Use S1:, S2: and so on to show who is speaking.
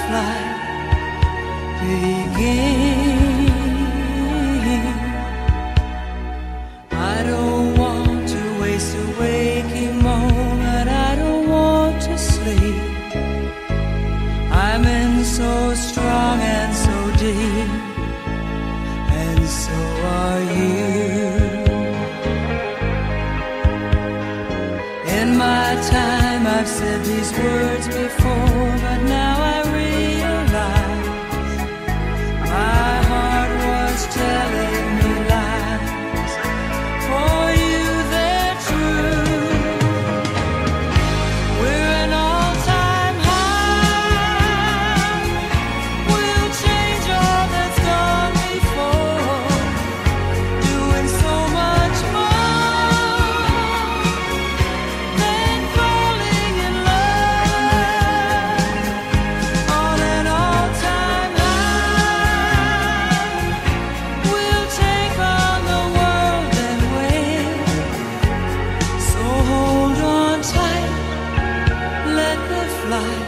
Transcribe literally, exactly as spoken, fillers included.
S1: flight begin. I don't want to waste a waking moment, I don't want to sleep. I'm in so strong and so deep, and so are you. In my time I've said these words before, but now I realize my heart was telling me lies. For you they're true. We're an all-time high. We'll change all that's gone before, doing so much more than falling in love. On an all-time high, we'll take on the world and win. So hold on tight, let the flight